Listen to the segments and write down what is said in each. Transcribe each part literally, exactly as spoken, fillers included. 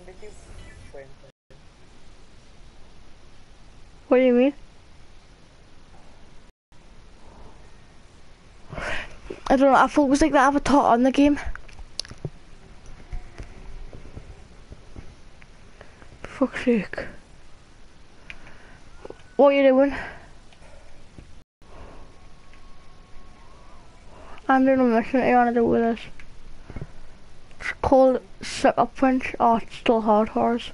What do you mean? I don't know, I thought it was like the avatar on the game. Fuck's sake. What are you doing? I'm doing a mission. What do you want to do with us? It's called Sucker Punch. Oh, it's still hard horse.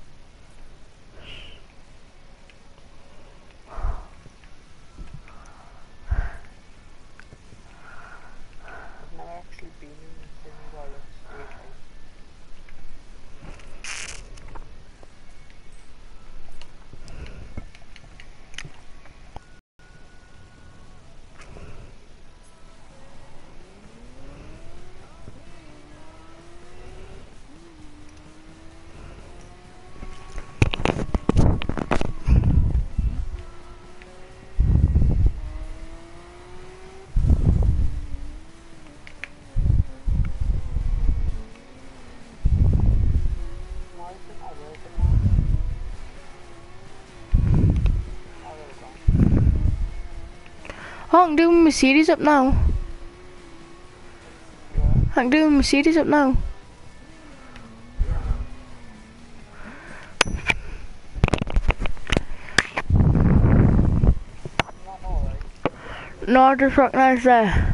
I can do Mercedes up now. I can do Mercedes up now. No, I just recognise there.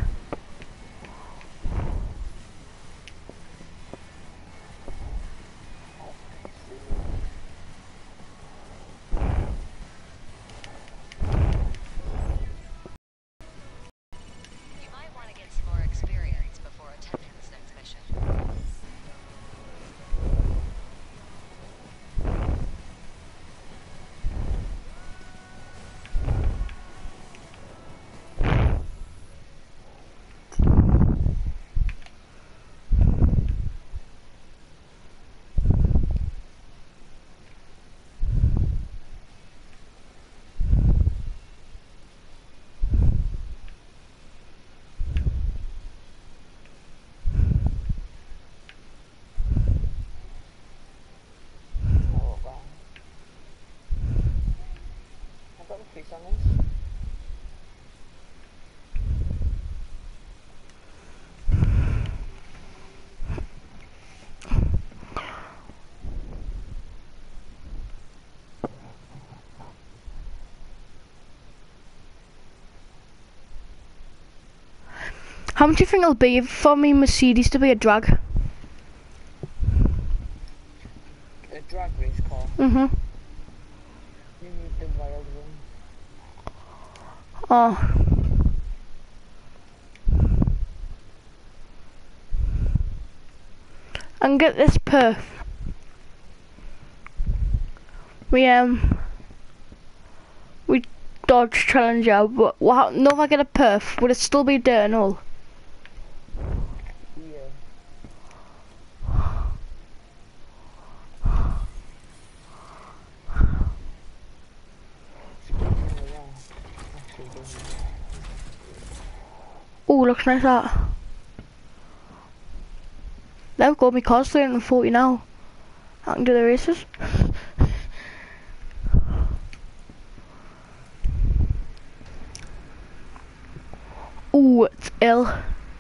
How much do you think it'll be for me Mercedes to be a drag? A drag race car? Mm-hmm. You need the wild one. Oh. And get this perf. We um we Dodge Challenger, but what no if I get a perf, would it still be dirt and all? Oh, looks nice that. There we go, my car's three hundred forty now. I can do the races. Ooh, it's ill.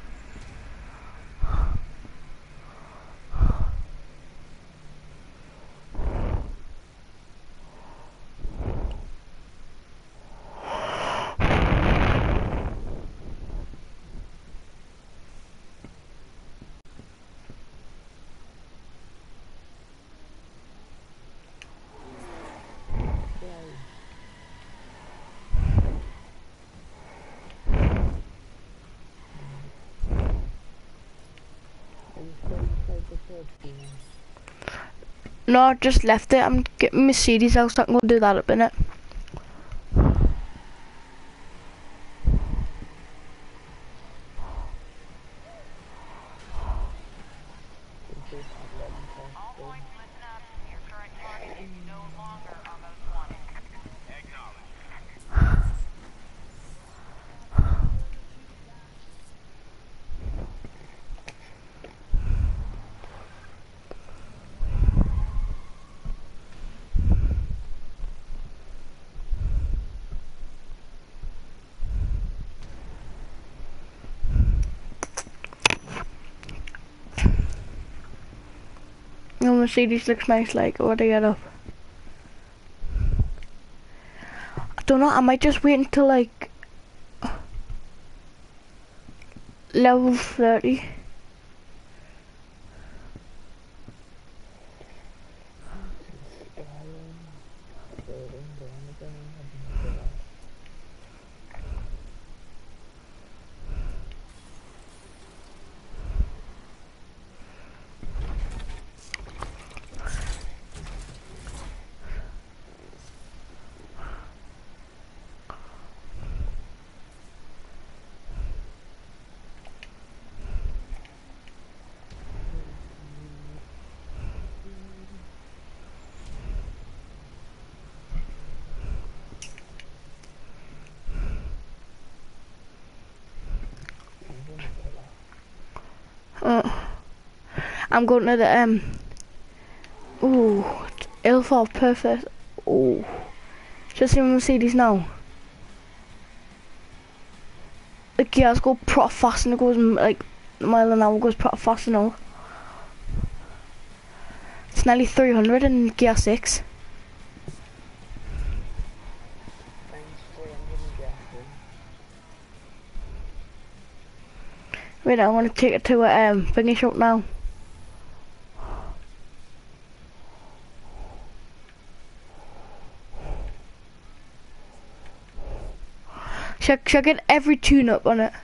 No, I just left it. I'm getting Mercedes out so I can go do that up in it. Mercedes looks nice, like, what do I get up? I don't know, I might just wait until, like, level thirty. Uh, I'm going to the, um, ooh, Ilford, perfect. Ooh, just see my Mercedes now. The gears go proper fast and it goes like a mile an hour, goes proper fast and all. It's nearly three hundred in gear six. Wait, I want to take it to a um, thingy shop now. Should, should I get every tune-up on it?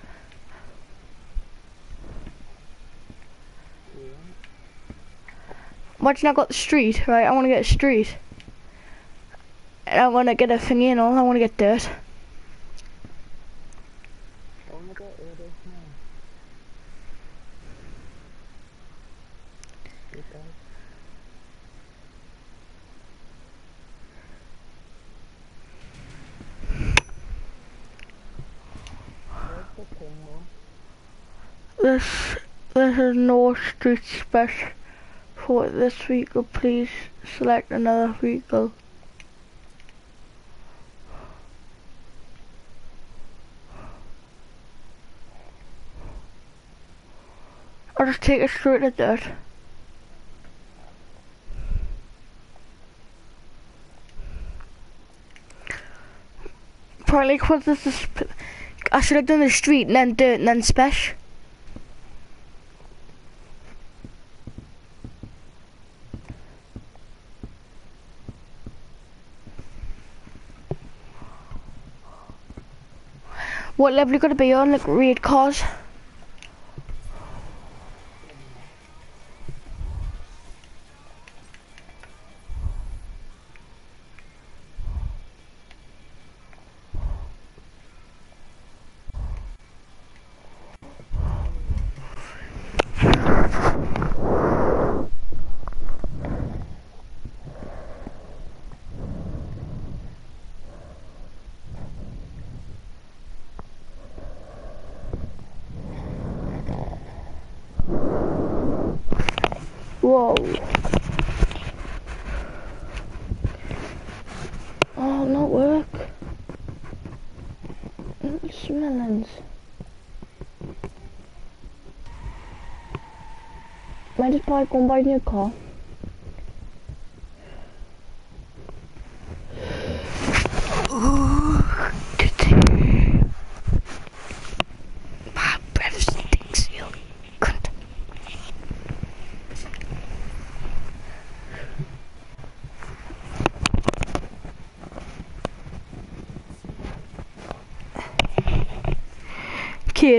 Imagine I got the street, right? I want to get a street. And I want to get a thingy and all, I want to get dirt. This, this is no street special for this vehicle. Please select another vehicle. I'll just take it straight to dirt. Probably because this is, I should have done the street and then dirt and then special. What level you gotta be on, like raid cars? Whoa. Oh, not work. Smellings. Might just buy go and buy a new car. My breath stinks, you cunt. Kid,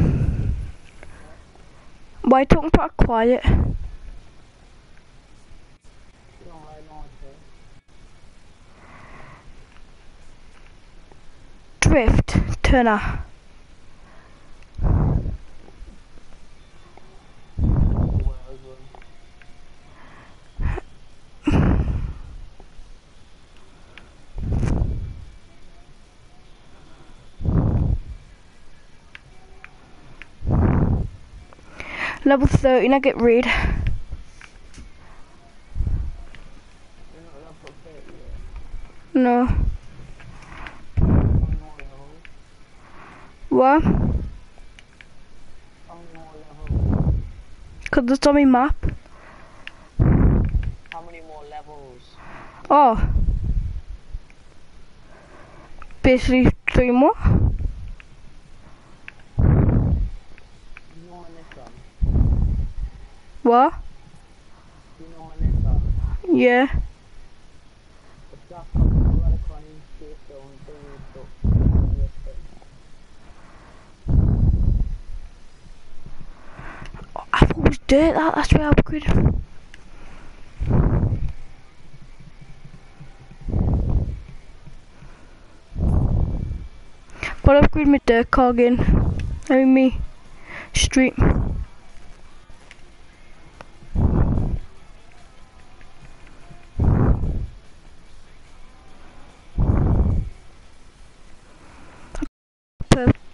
why are you talking about quiet? Drift, Turner. Level thirteen, I get raid. No. What? Cause it's on my map. Oh. Basically three more. You know when it's on? What? You know when it's on? Yeah. It's that fucking lot of coins, shit, don't do it, don't do it. Oh, I thought it was dirt. That, that's where I upgraded. But I upgrade my dirt car again. I mean me street. Perfect.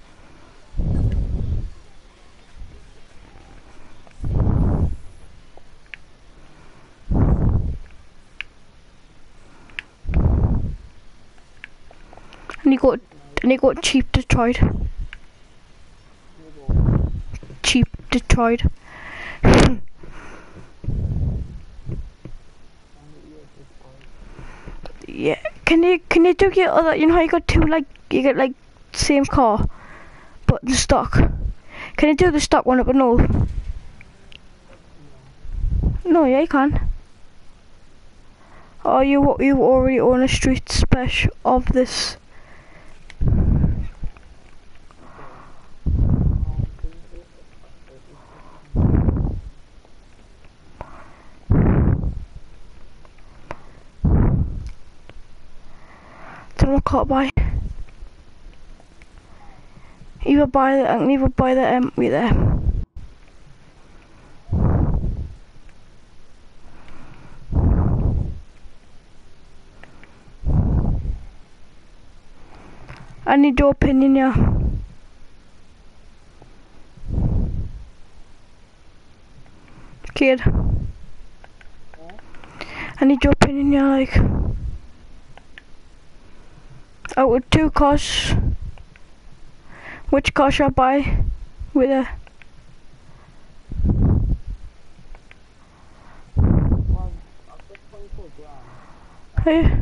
And you got and you got cheap Detroit. Cheap Detroit. Yeah. Can you can you do your other? You know how you got two like you get like same car, but the stock. Can you do the stock one up and all? No, yeah, you can. Oh, you you already own a street special of this. Don't know what car to buy. Either buy the I can either buy the empty there. I need your opinion, yeah. Kid. I need your opinion, yeah, like. Out of two cars, which car should I buy with a? Hey.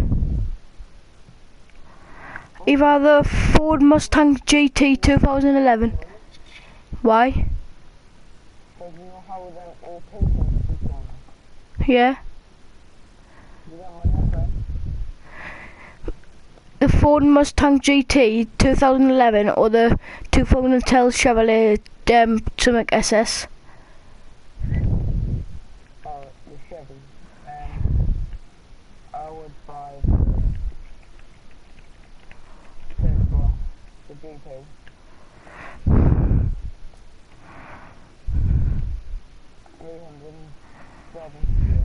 Either the Ford Mustang G T twenty eleven. Why? Because you know how the old paintings keep going. Yeah. You got money up, right? The Ford Mustang G T twenty eleven or the two thousand ten Chevrolet um, something S S. Oh, the Chevy. Um, I would buy the Tesla, the G T. three hundred seven, yeah.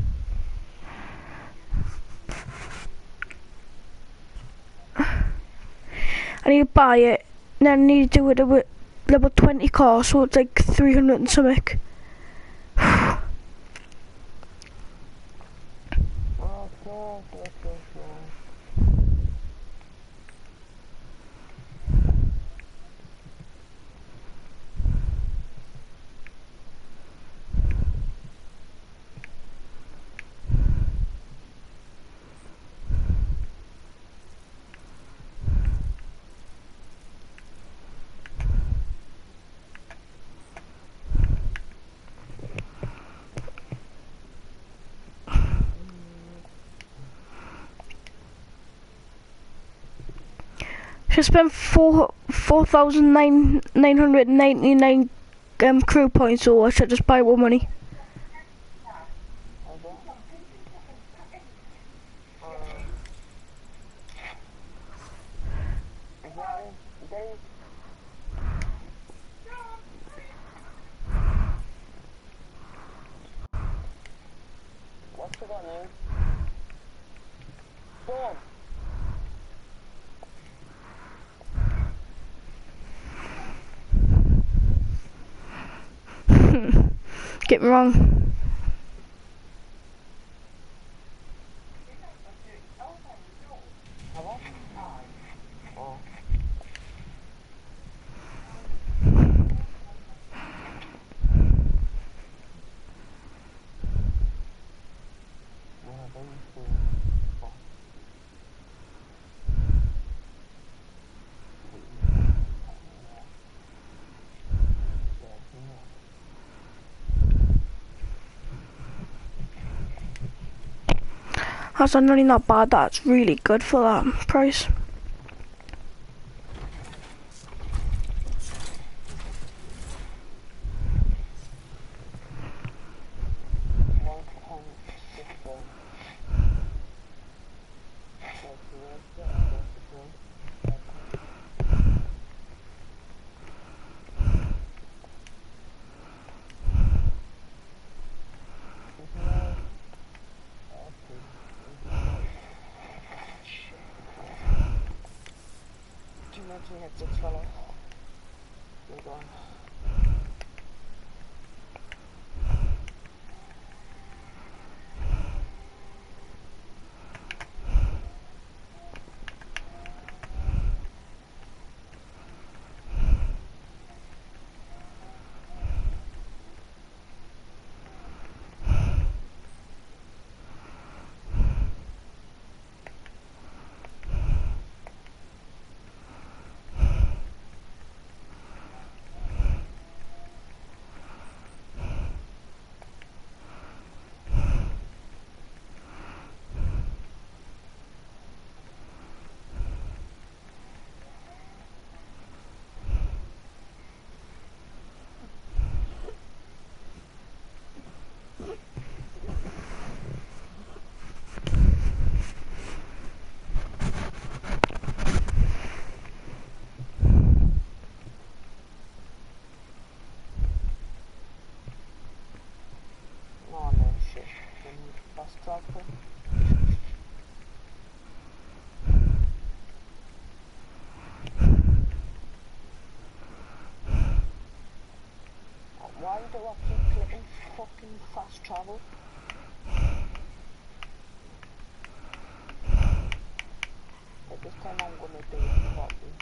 I need to buy it, and then I need to do it with level twenty car, so it's like three hundred and something. Oh, cool, cool, cool, cool. I spent four four thousand nine nine hundred ninety nine um crew points, or I should just buy more money. What's it on there? Storm! Get me wrong. Hello? Oh. One of those two. That's really not bad. That's really good for that price. One point six one. That's the worst bit of course it was. There's no option. Too much headsets fell off. They're gone. Oh no shit. Then fast travel. Why do I keep clicking fucking fast travel? But this time I'm gonna do it properly.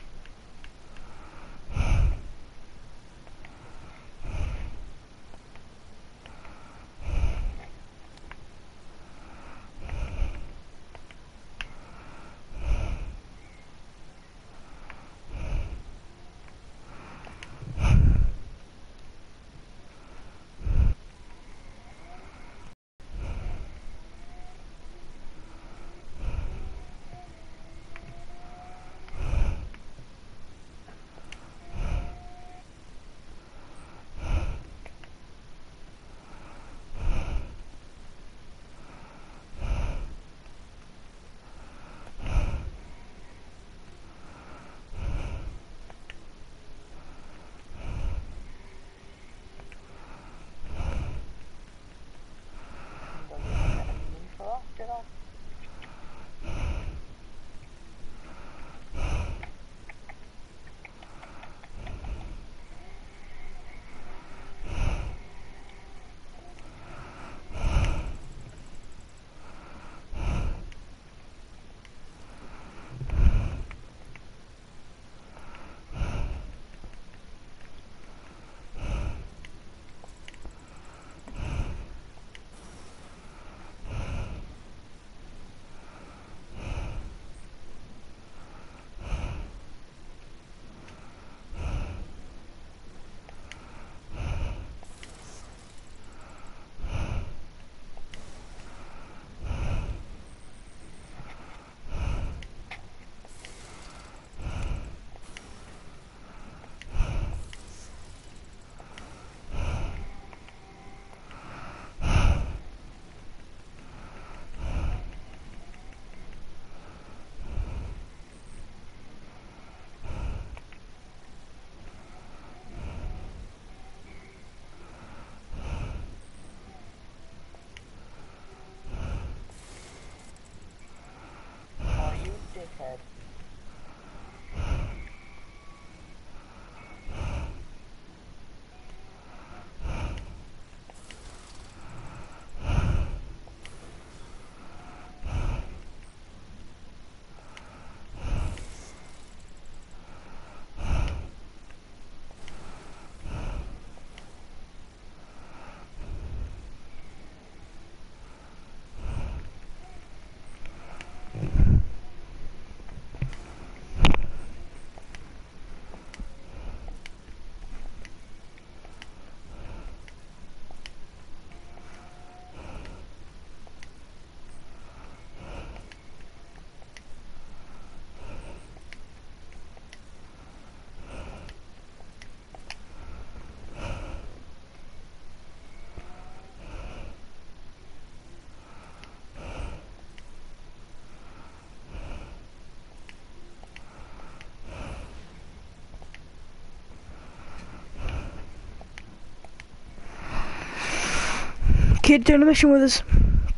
kid doing a mission with us.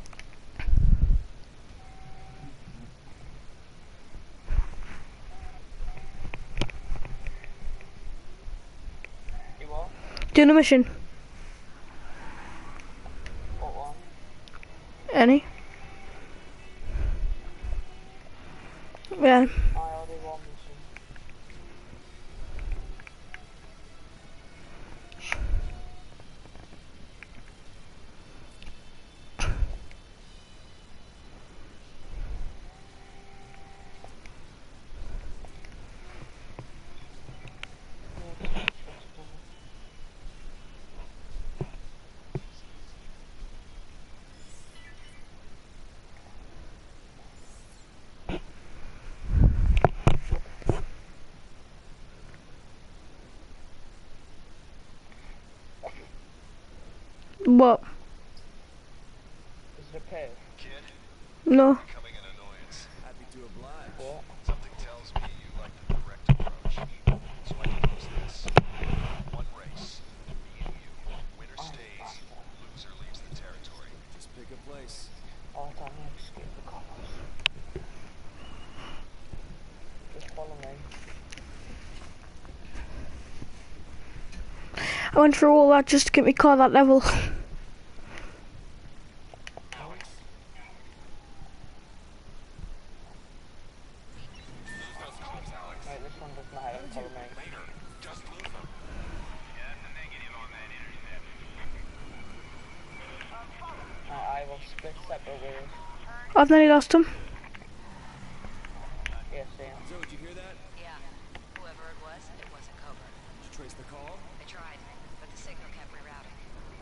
You what? Doing a mission. What one? Any? Yeah. I already won mission. What? Is it a cave? Kid, No. becoming an annoyance. Happy to oblige. What? Something tells me you like the direct approach. So I propose this. One race. Me and you. Winner Oh, stays, bastard. loser leaves the territory. Just pick a place. Oh, I don't need to skip the cars. Just follow me. I went through all that just to get me car that level. Right, this one doesn't matter, follow me. Right, I will split separate ways. I've nearly lost him. Yes, yeah. So, did you hear that? Yeah. Whoever it was, it wasn't Cobra. Did you trace the call? I tried, but the signal kept rerouting.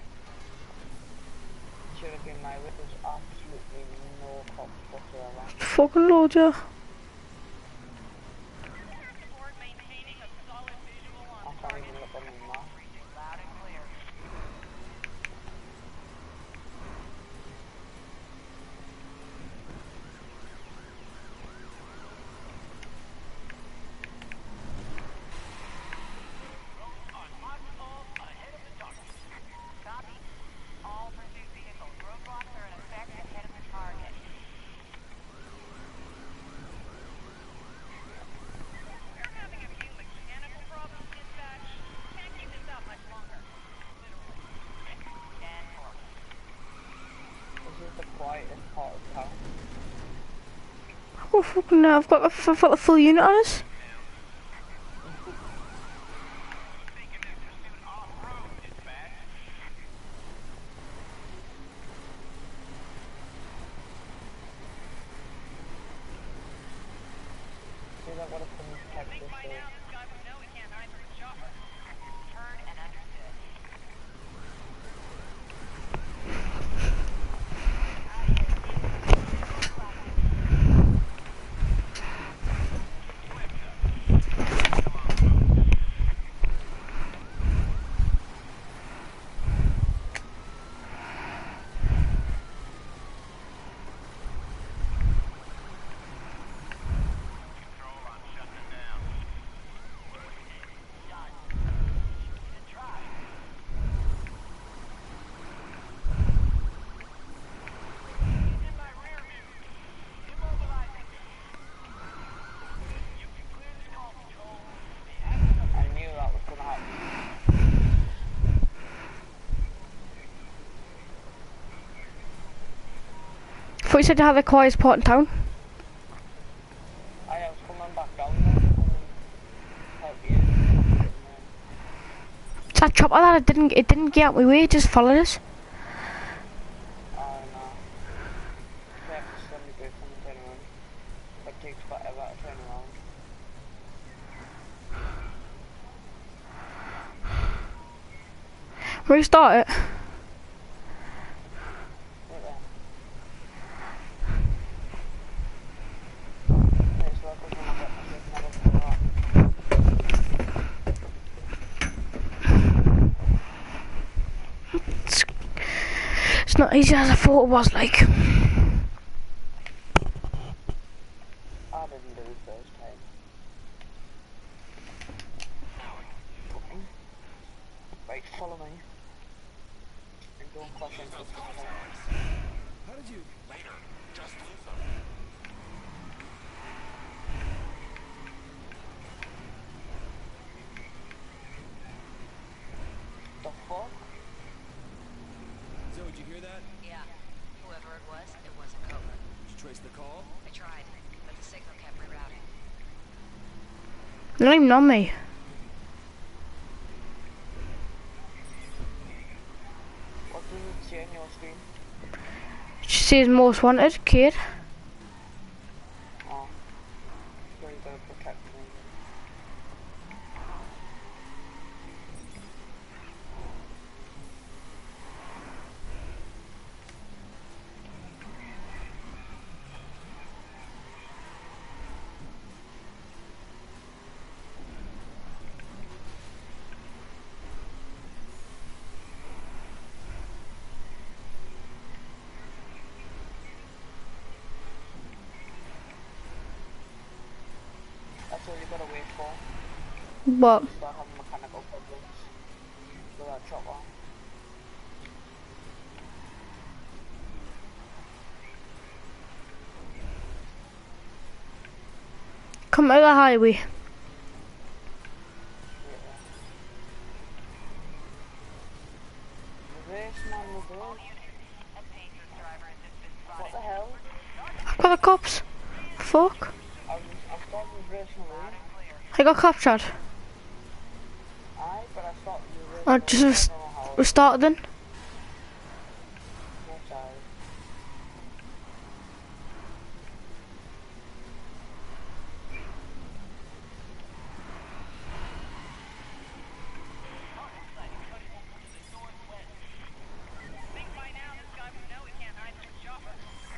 Should have been my way. There's absolutely no cops whatsoever. Fucking load, yeah. I can't even look on the map. Loud and clear. Copy. All pursuit vehicles. Roadblocks are in effect ahead of the target. We're having a few mechanical problems, dispatch. Can't keep this up much longer. Literally. Stand for. This is the quietest part of town. Oh fucking no, I've got, I've got the full unit on us. See, I've got to come and check this out. Heard and understood. I knew that was going to happen. I thought you said you had the quietest part in town. I was coming back down there to come and help you. It's that chopper that it didn't, it didn't get out my way, it just followed us. Oh no. You have to send me back and turn around. It takes forever to turn around. Restart it. Right there. Okay, so I think I'm gonna get myself another for that. It's, it's not easy as I thought it was, like. I didn't do it first time. Right, follow me. And don't question Use those systems. comms, Alex. How did you... Later. Just use them. The fuck? Zoe, did you hear that? Yeah. Whoever it was, it wasn't Cobra. Did you trace the call? I tried, but the signal kept rerouting. They're not even on me. What does it say on your screen? She says most wanted, kid. Oh. So you gotta protect me. That's all you gotta wait for. What? Start having mechanical problems. With that chopper. Come to the highway. Yeah. Reverse, man, reverse. A dangerous driver has just been What spotted. the hell? I've got the cops. Fuck. I was, I started reversing away. I got cop shot. Aye, but I started reversing I away. just res- I don't know how. restarted then. That's alright. Think by now this guy would know he can't hide from the chopper.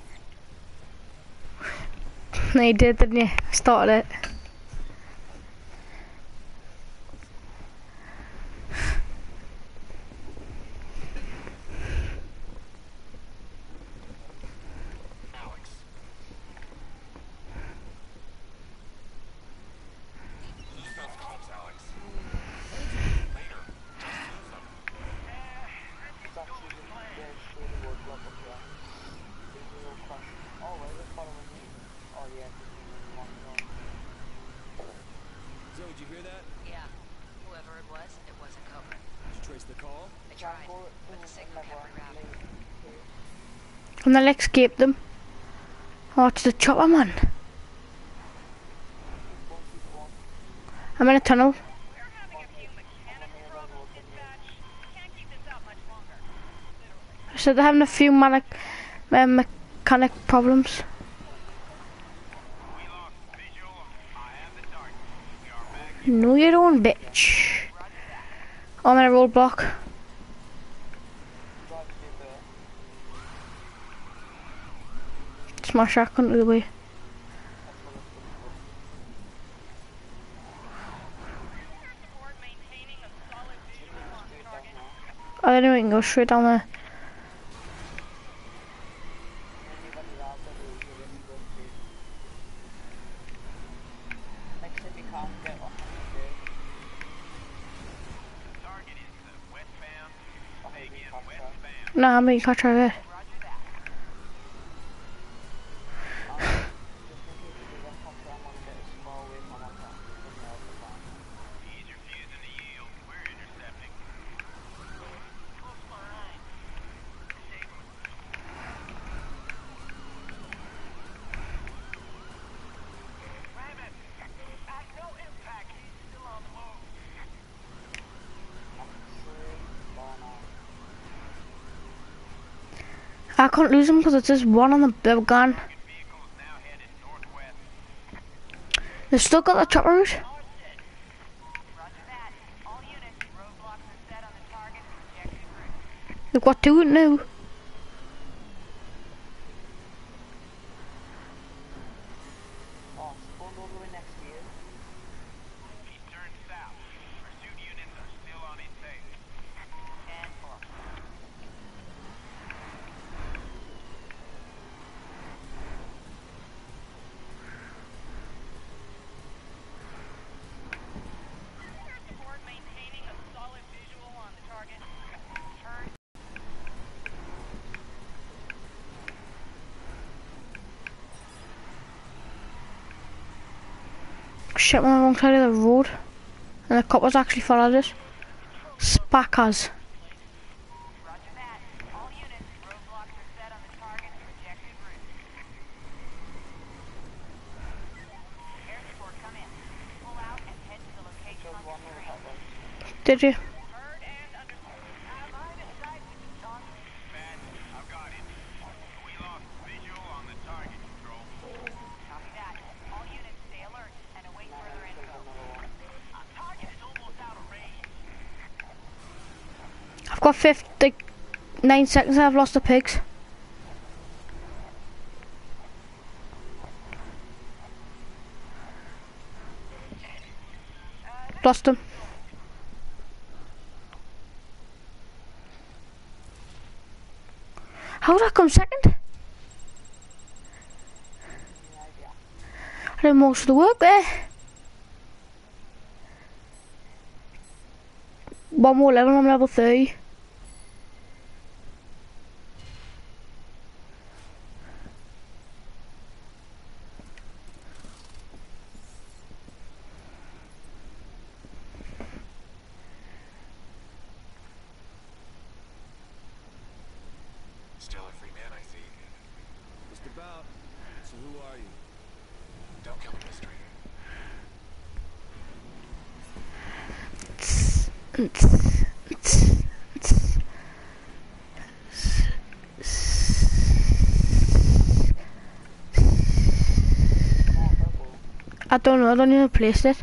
No, you did, didn't you? Started it. Alex. Use those comms, Alex. Later. Just use them. It's actually the yeah, shady roadblock up here. There's no question. Oh, where is it following me? Oh yeah, this is one zone. Zoe, did you hear that? Yeah. Whoever it was, it wasn't Cobra. Did you trace the call? I tried, Go but the to signal kept another rerouting. link. And then escape them. Oh, it's the chopper, man. Keep going, keep going. I'm in a tunnel. We're having a few mechanical problems, dispatch. Can't keep this up much longer. Literally. So they're having a few manic, uh, mechanic problems. We lost visual. I have the target. We are back. No, you don't, bitch. I'm in a roadblock. Drive through there. Smash that under the way. That's what it's gonna do. Support maintaining a solid visual on Straight down target. now. I don't know, we can go straight down there. Anybody out there who you really go straight. Like if you can't get off there. Target is the westbound. Oh, Say maybe again, capture. westbound. No, I'm gonna catch her there. Um, just in case you do that capture, I'm gonna get as far away from that car. Nothing else is fine. He's refusing to yield. We're intercepting. Close behind. Rabbit! At no impact. He's still on the move. I'm straight far now. I can't lose him because it's just one on the the gun. Target vehicle is now headed northwest. They've still got the chopper route. Roger that. All units, roadblocks are set on the target. Projected route. They've got two now. Oh, spawned all the way next to you. He's turned south. Pursuit units are still on his tail. ten four. Support maintaining a solid visual on the target. Turn. shit, on the wrong side of the road. And the coppers actually followed us. Spackers. Roger that. All units, roadblocks are set on the target's projected route. Air support, come in. Pull out and head to the location on the screen. Did you? Heard and understood. I'm line of sight with the target. Man, I've got it. We lost visual on the target control. Copy that. All units, stay alert and await further info. Our target is almost out of range. I've got fifty, nine seconds and I've lost the pigs. Lost them. How did I come second? I did most of the work there. One more level, I'm level three. Still a free man, I see. Just about. So who are you? Don't kill the mystery. I don't know, I don't even place it.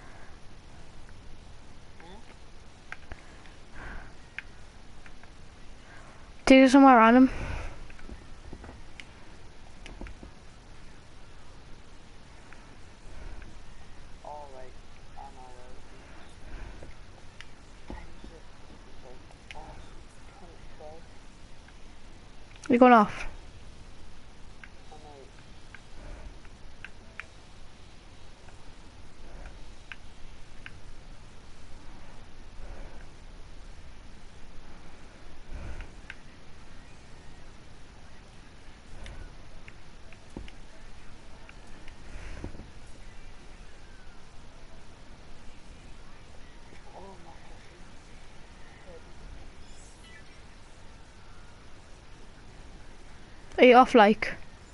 Take it somewhere random. Alright, I'm alright. You're going off. Are you off like?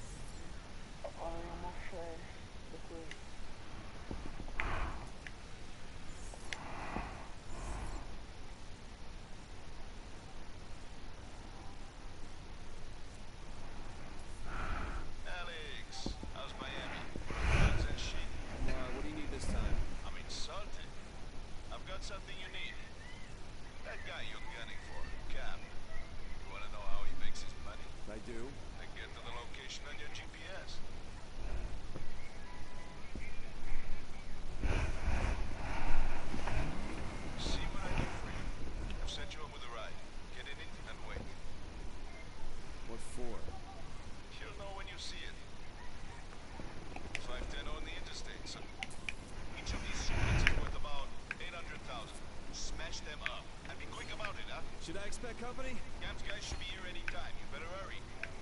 Alex, how's Miami? Guns and shit. Why, what do you need this time? I'm insulted. I've got something you need. That guy you're gunning for, Cap. You wanna know how he makes his money? I do. Then get to the location on your G P S. See what I do for you. I've set you up with a ride. Get in it and wait. What for? You'll know when you see it. five ten on the interstate, so each of these units is worth about eight hundred thousand. Smash them up. And be quick about it, huh? Should I expect company? Camp's guys should be here any time. You better hurry.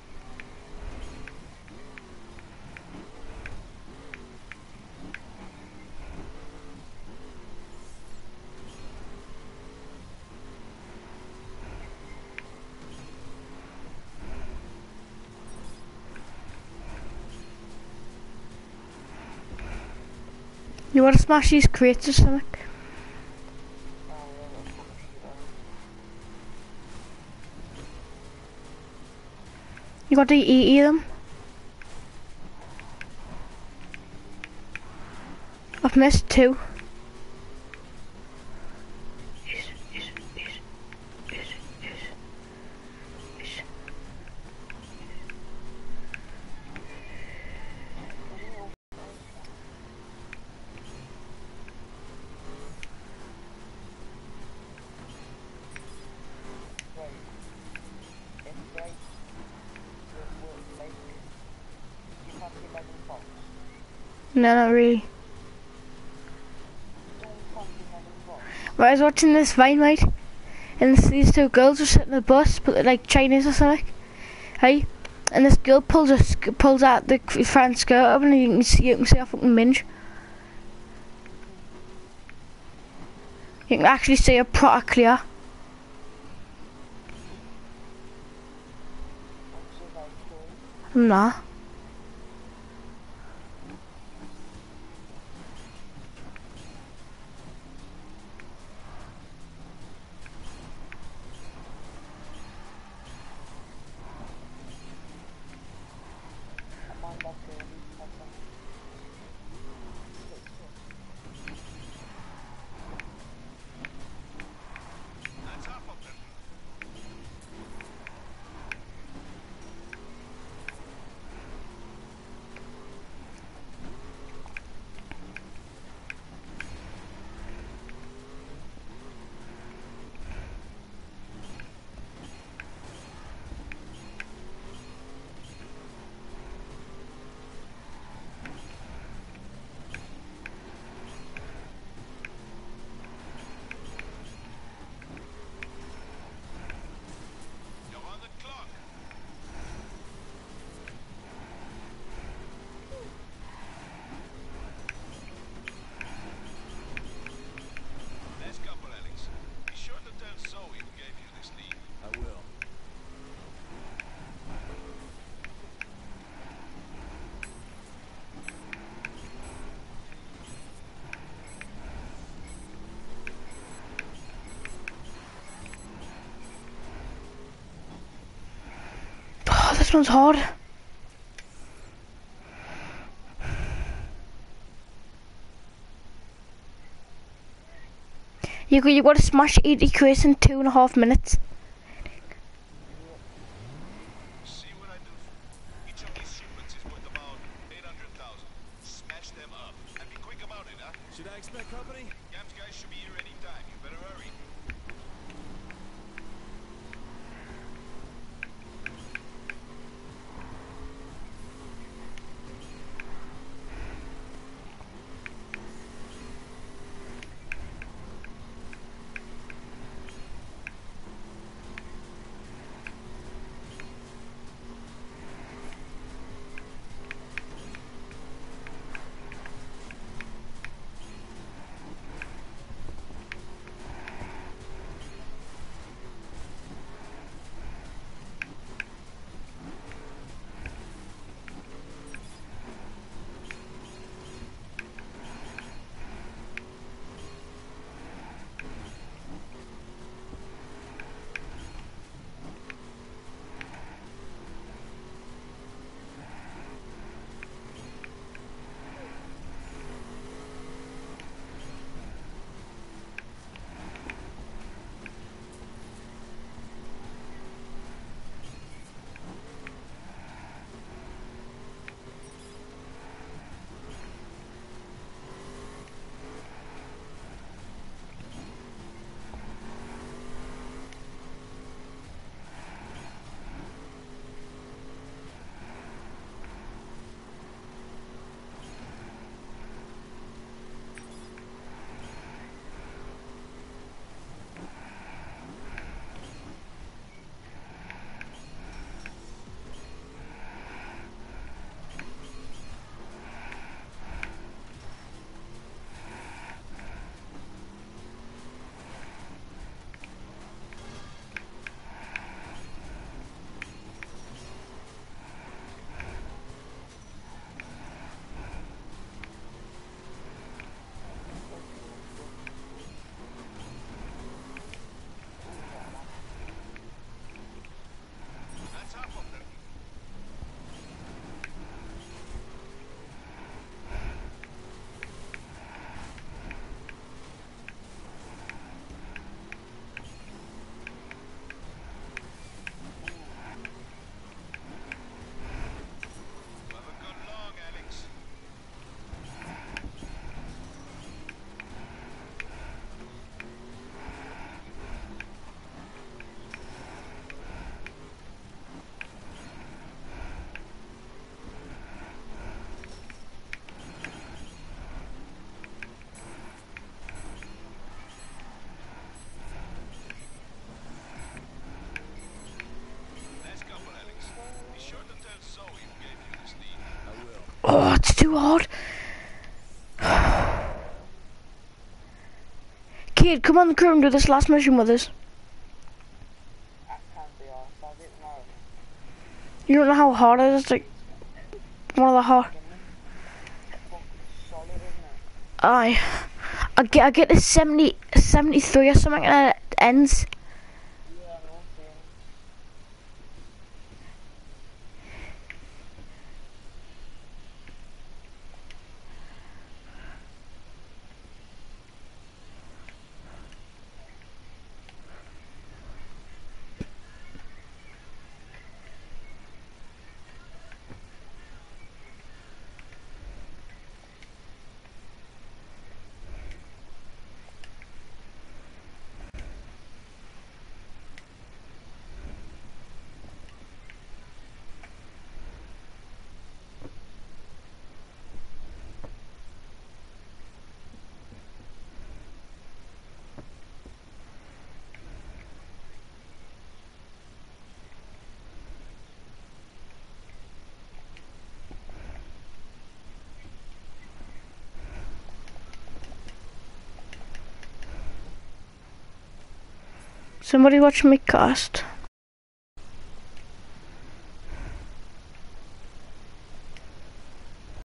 You wanna smash these crates or something? You got to eat, eat them? I've missed two. No, not really. Right, I was watching this Vine, right? And this, these two girls were sitting in the bus, but they're like Chinese or something. Right? And this girl pulls a, pulls out the front skirt up, and you can see, you can see her fucking minge. You can actually see it pretty clear. What's your right goal? Nah. I'm on that goal. That's on. That's half of them. You're on the clock. Last couple, Alex. Be sure to tell Zoe who gave you this lead. I will. Oh, this one's hard. You got you got to smash eighty crates in two and a half minutes. See what I do. Each of these shipments is worth about eight hundred thousand. Smash them up. And be quick about it, huh? Should I expect company? Cam's guys should be here any time. You better hurry. Kid, come on the crew and do this last mission with us. I can't be honest, I didn't know. You don't know how hard it is, like, one of the hard... Fucking solid, isn't it? Aye. I get, I get to seventy, seventy-three or something and it ends. Yeah, I know, same. Somebody watch me cast.